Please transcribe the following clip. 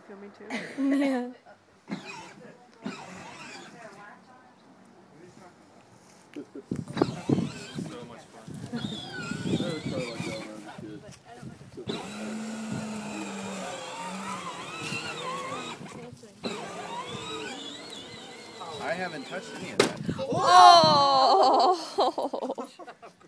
feel me too? Yeah. So much fun. I haven't touched any of that. Oh!